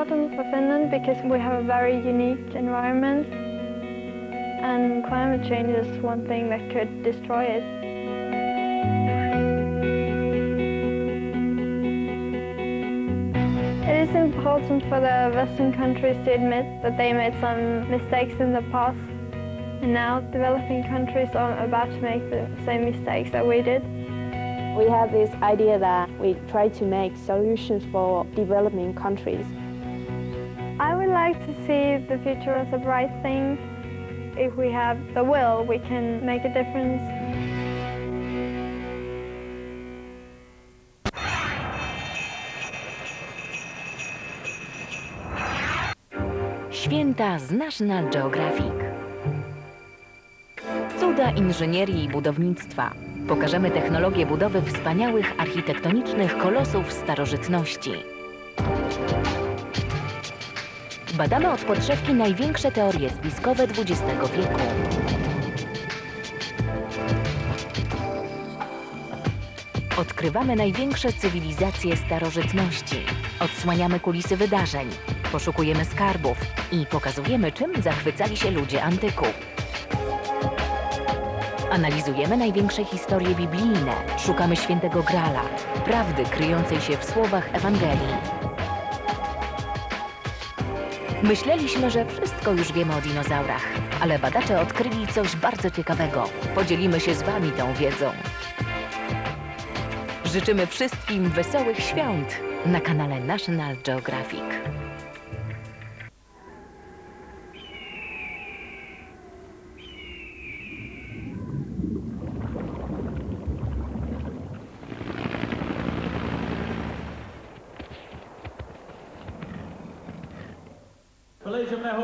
important for Finland because we have a very unique environment and climate change is one thing that could destroy it. It is important for the Western countries to admit that they made some mistakes in the past, and now developing countries are about to make the same mistakes that we did. We have this idea that we try to make solutions for developing countries. I would like to see the future as a bright thing. If we have the will, we can make a difference. Święta z National Geographic. Cuda inżynierii i budownictwa. Pokażemy technologię budowy wspaniałych architektonicznych kolosów starożytności. Badamy od podszewki największe teorie spiskowe XX wieku. Odkrywamy największe cywilizacje starożytności. Odsłaniamy kulisy wydarzeń. Poszukujemy skarbów i pokazujemy, czym zachwycali się ludzie antyku. Analizujemy największe historie biblijne, szukamy świętego Grala, prawdy kryjącej się w słowach Ewangelii. Myśleliśmy, że wszystko już wiemy o dinozaurach, ale badacze odkryli coś bardzo ciekawego. Podzielimy się z Wami tą wiedzą. Życzymy wszystkim wesołych świąt na kanale National Geographic. Collegium